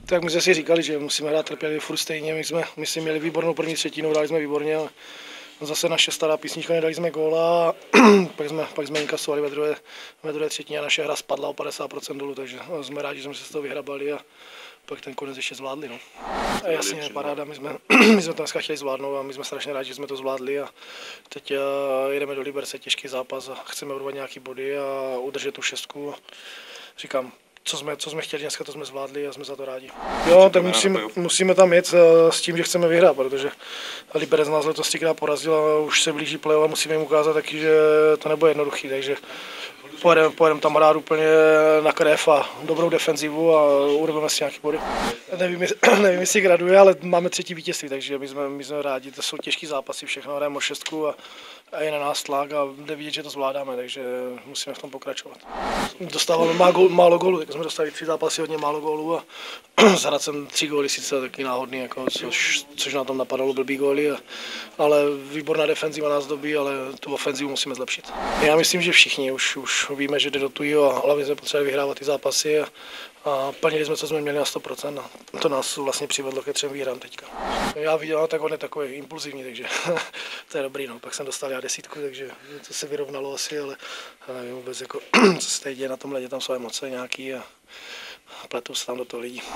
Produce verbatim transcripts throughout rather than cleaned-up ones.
Tak my jsme si říkali, že musíme hrát trpělivě furt stejně. My jsme, my jsme měli výbornou první třetinu, dali jsme výborně, ale zase naše stará písnička, nedali jsme góla a pak jsme, pak jsme inkasovali ve druhé, ve druhé třetině a naše hra spadla o padesát procent dolů, takže jsme rádi, že jsme se z toho vyhrabali a pak ten konec ještě zvládli. No. A jasně, paráda, my jsme, my jsme to dneska chtěli zvládnout a my jsme strašně rádi, že jsme to zvládli a teď jedeme do Liberce, těžký zápas a chceme urvat nějaký body a udržet tu šestku. Říkám, co jsme, co jsme chtěli dneska, to jsme zvládli a jsme za to rádi. Jo, tak musíme, musíme tam jet s tím, že chceme vyhrát, protože Liberec nás letos třikrát porazil a už se blíží play a musíme jim ukázat taky, že to nebude jednoduchý, takže pojedeme, pojedeme tam hrát úplně na krev a dobrou defenzivu a urveme si nějaký body. Nevím, nevím, jestli graduje, ale máme třetí vítězství, takže my jsme, my jsme rádi, to jsou těžký zápasy, všechno hrajeme o šestku a a je na nás tlak a jde vidět, že to zvládáme, takže musíme v tom pokračovat. Dostáváme málo, málo gólů, tak jsme dostali tři zápasy, hodně málo gólů a s Hradcem tři góly sice taky náhodný, jako, což, což na tom napadalo blbý góly, a, ale výborná defenziva nás dobí, ale tu ofenzivu musíme zlepšit. Já myslím, že všichni už, už víme, že jde do tujího a hlavně jsme potřebovali vyhrávat ty zápasy a, a plnili jsme, co jsme měli na sto procent a to nás vlastně přivedlo ke třem výhrám teďka. Já viděl, tak on je takový impulzivní, takže to je dobrý, no. Pak jsem dostal já desítku, takže to se vyrovnalo asi, ale nevím vůbec, jako, co se tady děje na tom ledě, tam jsou emoce nějaký a pletou se tam do toho lidí.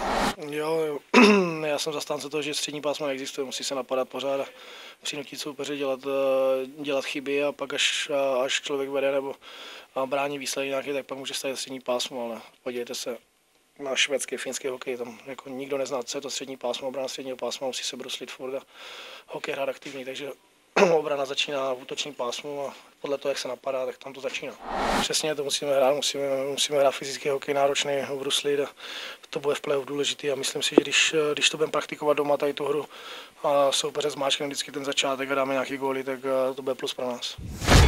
Jo, já jsem zastánce toho, že střední pásmo neexistuje, musí se napadat pořád a přinutit soupeře dělat, dělat chyby a pak až, až člověk vede nebo brání výsledek nějaký, tak pak může stát střední pásmo, ale podívejte se na švédský, finský hokej, tam jako nikdo nezná, co je to střední pásmo, obrana středního pásma, musí se bruslit furt a hokej hrát aktivní, takže obrana začíná v útočním pásmu a podle toho, jak se napadá, tak tam to začíná. Přesně to musíme hrát, musíme, musíme hrát fyzický hokej náročný, bruslit a to bude v playoff důležitý a myslím si, že když, když to budeme praktikovat doma tady tu hru a soupeře zmáčkneme vždycky ten začátek a dáme nějaký góly, tak to bude plus pro nás.